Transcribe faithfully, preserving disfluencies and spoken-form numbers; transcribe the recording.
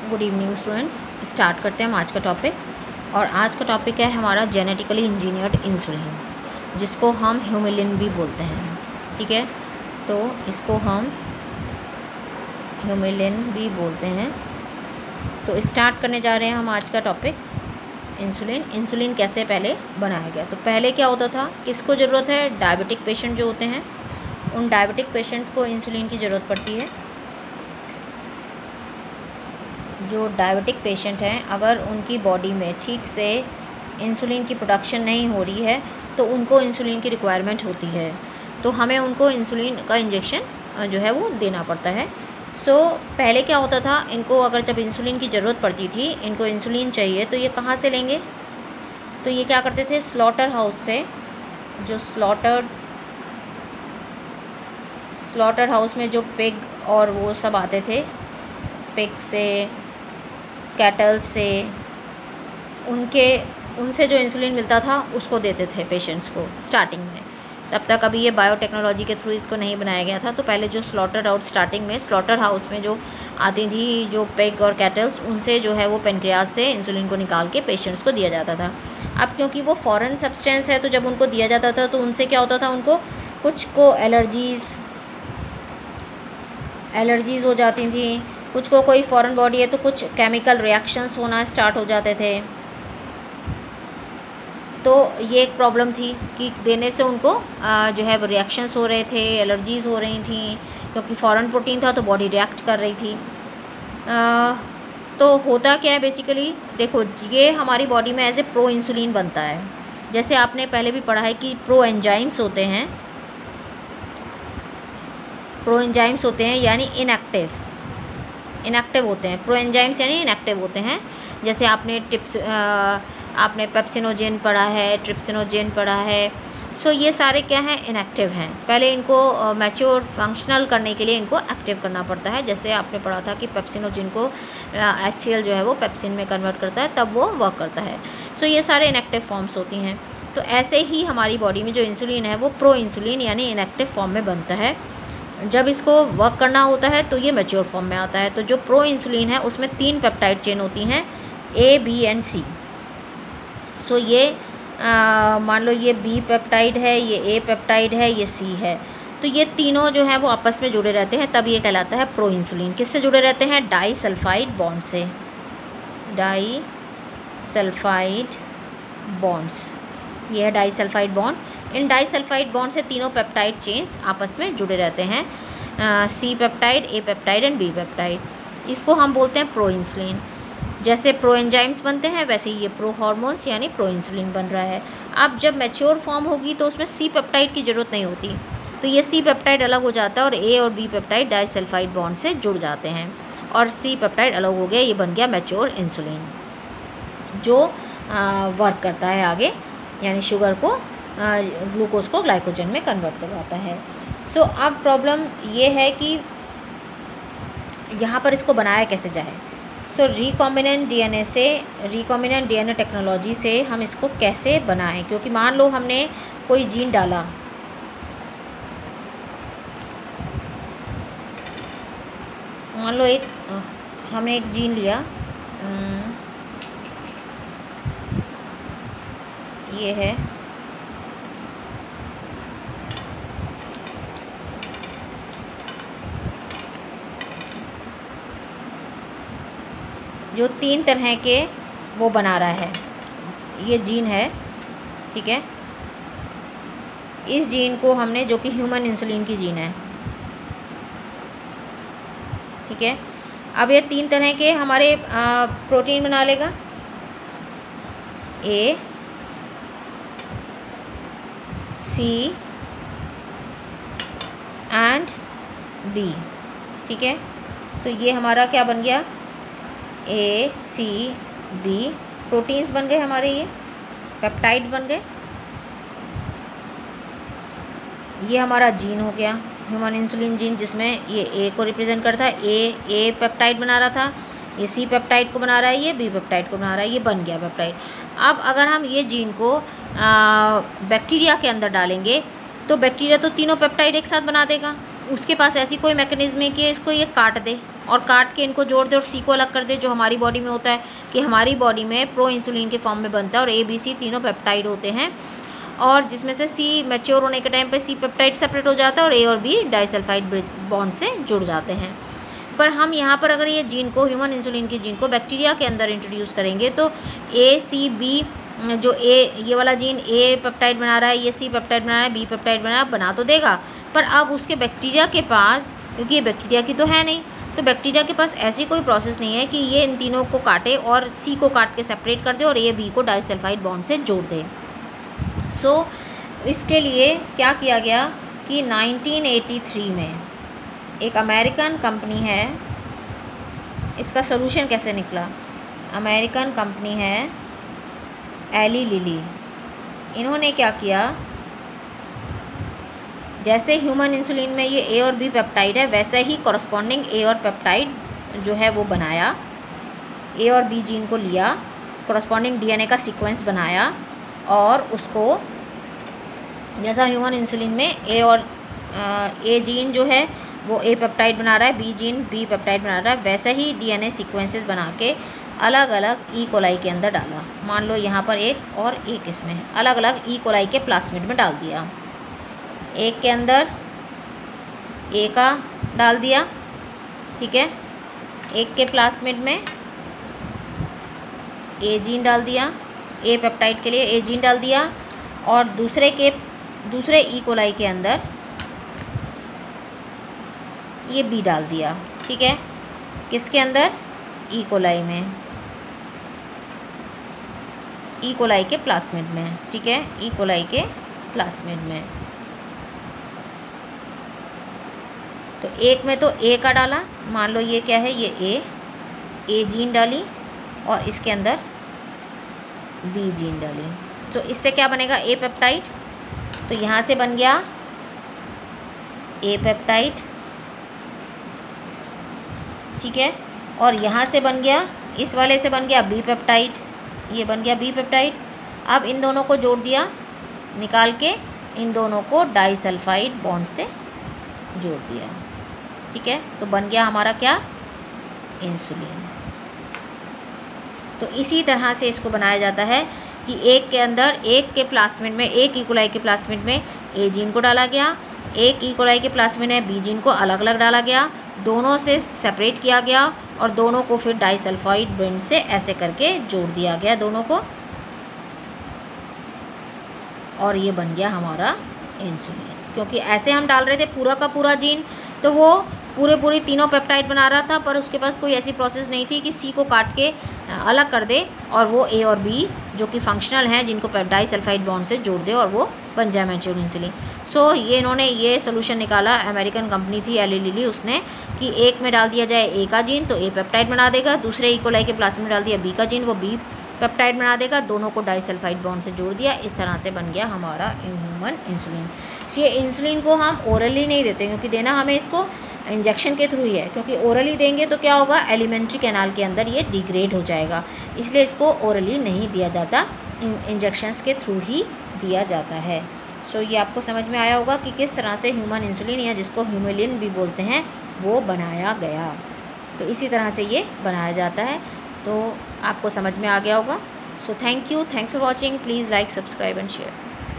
Good evening students. Start करते हैं हम आज का टॉपिक। और आज का टॉपिक है हमारा जेनेटिकली इंजीनियर्ड इंसुलिन, जिसको हम ह्यूमिलिन भी बोलते हैं। ठीक है, तो इसको हम ह्यूमिलिन भी बोलते हैं। तो स्टार्ट करने जा रहे हैं हम आज का टॉपिक इंसुलिन। इंसुलिन कैसे पहले बनाया गया? तो पहले क्या होता था, किसको ज़रूरत है? डायबिटिक पेशेंट जो होते हैं, उन डायबिटिक पेशेंट्स को इंसुलिन की ज़रूरत पड़ती है। जो डायबिटिक पेशेंट हैं, अगर उनकी बॉडी में ठीक से इंसुलिन की प्रोडक्शन नहीं हो रही है तो उनको इंसुलिन की रिक्वायरमेंट होती है, तो हमें उनको इंसुलिन का इंजेक्शन जो है वो देना पड़ता है। सो so, पहले क्या होता था, इनको अगर जब इंसुलिन की ज़रूरत पड़ती थी, इनको इंसुलिन चाहिए, तो ये कहाँ से लेंगे? तो ये क्या करते थे, स्लॉटर हाउस से, जो स्लॉटर स्लॉटर हाउस में जो पिग और वो सब आते थे, पिग से, कैटल से, उनके उनसे जो इंसुलिन मिलता था उसको देते थे पेशेंट्स को स्टार्टिंग में। तब तक अभी ये बायोटेक्नोलॉजी के थ्रू इसको नहीं बनाया गया था। तो पहले जो स्लॉटर आउट स्टार्टिंग में स्लॉटर हाउस में जो आती थी, जो पिग और कैटल्स, उनसे जो है वो पेनक्रियाज से इंसुलिन को निकाल के पेशेंट्स को दिया जाता था। अब क्योंकि वो फॉरेन सब्सटेंस है, तो जब उनको दिया जाता था तो उनसे क्या होता था, उनको कुछ को एलर्जीज़ एलर्जीज़ हो जाती थी, कुछ को कोई फॉरेन बॉडी है तो कुछ केमिकल रिएक्शंस होना स्टार्ट हो जाते थे। तो ये एक प्रॉब्लम थी कि देने से उनको आ, जो है वो रिएक्शंस हो रहे थे, एलर्जीज़ हो रही थी, क्योंकि फॉरेन प्रोटीन था तो बॉडी रिएक्ट कर रही थी। आ, तो होता क्या है बेसिकली, देखो ये हमारी बॉडी में एज ए प्रो इंसुलिन बनता है। जैसे आपने पहले भी पढ़ा है कि प्रो एंजाइम्स होते हैं, प्रो एंजाइम्स होते हैं यानी इनएक्टिव इनएक्टिव होते हैं। प्रो एंजाइम्स यानी इनएक्टिव होते हैं। जैसे आपने टिप्स आपने पेप्सिनोजेन पढ़ा है, ट्रिप्सिनोजेन पढ़ा है। सो ये सारे क्या हैं, इनएक्टिव हैं। पहले इनको मैच्योर फंक्शनल करने के लिए इनको एक्टिव करना पड़ता है। जैसे आपने पढ़ा था कि पेप्सिनोजेन को एच सी एल जो है वो पेप्सिन में कन्वर्ट करता है, तब वो वर्क करता है। सो ये सारे इनएक्टिव फॉर्म्स होती हैं। तो ऐसे ही हमारी बॉडी में जो इंसुलिन है वो प्रो इंसुलिन यानी इनएक्टिव फॉर्म में बनता है। जब इसको वर्क करना होता है तो ये मैच्योर फॉर्म में आता है। तो जो प्रो इंसुलिन है उसमें तीन पेप्टाइड चेन होती हैं, ए, बी एंड सी। सो ये मान लो ये बी पेप्टाइड है, ये ए पेप्टाइड है, ये सी है। तो ये तीनों जो हैं वो आपस में जुड़े रहते हैं, तब ये कहलाता है प्रो इंसुलिन। किससे जुड़े रहते हैं? डाई सल्फाइड बॉन्ड से, डाई सल्फाइड बॉन्ड्स। ये है डाई सल्फाइड बॉन्ड। इन डाई सल्फाइड बॉन्ड से तीनों पेप्टाइड चेन्स आपस में जुड़े रहते हैं, C peptide, A peptide and B peptide. इसको हम बोलते हैं प्रो इंसुलिन। जैसे प्रो एंजाइम्स बनते हैं वैसे ही ये प्रो हार्मोन्स यानी प्रो इंसुलिन बन रहा है। अब जब मैच्योर फॉर्म होगी तो उसमें सी पेप्टाइड की ज़रूरत नहीं होती, तो ये सी पेप्टाइड अलग हो जाता है और ए और B peptide di sulphide bond से जुड़ जाते हैं और सी पेप्टाइड अलग हो गया, ये बन गया मैच्योर इंसुलिन, जो आ, वर्क करता है आगे, यानी शुगर को, ग्लूकोज को ग्लाइकोजन में कन्वर्ट करवाता है। सो so, अब प्रॉब्लम ये है कि यहाँ पर इसको बनाया कैसे जाए। सो रिकॉम्बिनेंट डीएनए से, रिकॉम्बिनेंट डीएनए टेक्नोलॉजी से हम इसको कैसे बनाएं, क्योंकि मान लो हमने कोई जीन डाला, मान लो एक हमने एक जीन लिया, ये है, जो तीन तरह के वो बना रहा है, ये जीन है, ठीक है। इस जीन को हमने, जो कि ह्यूमन इंसुलिन की जीन है, ठीक है। अब ये तीन तरह के हमारे आ, प्रोटीन बना लेगा, ए, सी एंड बी, ठीक है। तो ये हमारा क्या बन गया, ए, सी, बी, प्रोटीन्स बन गए हमारे, ये पेप्टाइड बन गए। ये हमारा जीन हो गया, ह्यूमन इंसुलिन जीन, जिसमें ये ए को रिप्रेजेंट करता है, ए ए पेप्टाइड बना रहा था, ये सी पेप्टाइड को बना रहा है, ये बी पेप्टाइड को बना रहा है, ये बन गया पेप्टाइड। अब अगर हम ये जीन को बैक्टीरिया के अंदर डालेंगे तो बैक्टीरिया तो तीनों पेप्टाइड एक साथ बना देगा, उसके पास ऐसी कोई मैकेनिज्म है कि इसको ये काट दे और काट के इनको जोड़ दे और सी को अलग कर दे, जो हमारी बॉडी में होता है कि हमारी बॉडी में प्रो इंसुलिन के फॉर्म में बनता है और ए बी सी तीनों पेप्टाइड होते हैं, और जिसमें से सी मैच्योर होने के टाइम पे सी पेप्टाइड सेपरेट हो जाता है और ए और बी डाइसल्फाइड बॉन्ड से जुड़ जाते हैं। पर हम यहाँ पर अगर ये जीन को, ह्यूमन इंसुलिन की जीन को बैक्टीरिया के अंदर इंट्रोड्यूस करेंगे तो ए सी बी, जो ए ये वाला जीन ए पेप्टाइड बना रहा है, ये सी पेप्टाइड बना रहा है, बी पेप्टाइड बना रहा है, बना तो देगा, पर अब उसके बैक्टीरिया के पास, क्योंकि ये बैक्टीरिया की तो है नहीं, तो बैक्टीरिया के पास ऐसी कोई प्रोसेस नहीं है कि ये इन तीनों को काटे और सी को काट के सेपरेट कर दे और ए बी को डाइसल्फाइड बॉन्ड से जोड़ दे। सो so, इसके लिए क्या किया गया कि नाइनटीन एटी थ्री में एक अमेरिकन कंपनी है, इसका सोल्यूशन कैसे निकला, अमेरिकन कंपनी है एली लिली, इन्होंने क्या किया, जैसे ह्यूमन इंसुलिन में ये ए और बी पेप्टाइड है वैसे ही कॉरस्पॉन्डिंग ए और पेप्टाइड जो है वो बनाया, ए और बी जीन को लिया, कॉरस्पॉन्डिंग डीएनए का सीक्वेंस बनाया और उसको, जैसा ह्यूमन इंसुलिन में ए और ए जीन जो है वो ए पेप्टाइड बना रहा है, बी जीन बी पेप्टाइड बना रहा है, वैसे ही डीएनए सीक्वेंसेस बना के अलग अलग ई कोलाई के अंदर डाला। मान लो यहाँ पर एक और एक इसमें है, अलग अलग ई कोलाई के प्लास्मिड में डाल दिया, एक के अंदर ए का डाल दिया, ठीक है, एक के प्लास्मिड में ए जीन डाल दिया, ए पेप्टाइड के लिए ए जीन डाल दिया, और दूसरे के दूसरे ई कोलाई के अंदर ये बी डाल दिया, ठीक है, किसके अंदर, ई कोलाई में, ई कोलाई के प्लास्मिड में, ठीक है, ई कोलाई के प्लास्मिड में। तो एक में तो ए का डाला, मान लो ये क्या है, ये ए ए जीन डाली और इसके अंदर बी जीन डाली, तो इससे क्या बनेगा, ए पेप्टाइड, तो यहाँ से बन गया ए पेप्टाइड, ठीक है, और यहाँ से बन गया, इस वाले से बन गया बी पेप्टाइड, ये बन गया बी पेप्टाइड। अब इन दोनों को जोड़ दिया, निकाल के इन दोनों को डाइसल्फाइड बॉन्ड से जोड़ दिया, ठीक है, तो बन गया हमारा क्या, इंसुलिन। तो इसी तरह से इसको बनाया जाता है कि एक के अंदर, एक के प्लास्मिड में, एक ई कोलाई के प्लास्मिड में ए जीन को डाला गया, एक ई कोलाई के प्लास्मिड में बी जीन को अलग अलग डाला गया, दोनों से सेपरेट किया गया और दोनों को फिर डाइसल्फाइड बॉन्ड से ऐसे करके जोड़ दिया गया दोनों को, और ये बन गया हमारा इंसुलिन। क्योंकि ऐसे हम डाल रहे थे पूरा का पूरा जीन, तो वो पूरे पूरी तीनों पेप्टाइड बना रहा था, पर उसके पास कोई ऐसी प्रोसेस नहीं थी कि सी को काट के अलग कर दे और वो ए और बी जो कि फंक्शनल हैं जिनको डाइसल्फाइड बॉन्ड से जोड़ दे और वो बन जाए मैच्योर इंसुलिन। सो ये इन्होंने ये सोल्यूशन निकाला, अमेरिकन कंपनी थी एली लिली, उसने कि एक में डाल दिया जाए ए का जीन तो ए पेप्टाइड बना देगा, दूसरे ई कोलाई के प्लास्मिड में डाल दिया बी का जीन, वो बी पेप्टाइड बना देगा, दोनों को डाइसल्फाइड बॉन्ड से जोड़ दिया, इस तरह से बन गया हमारा ह्यूमन इंसुलिन। ये इंसुलिन को हम ओरली नहीं देते क्योंकि देना हमें इसको इंजेक्शन के थ्रू ही है, क्योंकि ओरली देंगे तो क्या होगा, एलिमेंट्री कैनाल के अंदर ये डिग्रेड हो जाएगा, इसलिए इसको ओरली नहीं दिया जाता, इंजेक्शंस के थ्रू ही दिया जाता है। सो ये आपको समझ में आया होगा कि किस तरह से ह्यूमन इंसुलिन या जिसको ह्यूमिलिन भी बोलते हैं वो बनाया गया। तो इसी तरह से ये बनाया जाता है, तो आपको समझ में आ गया होगा। So thank you, thanks for watching, please like, subscribe and share.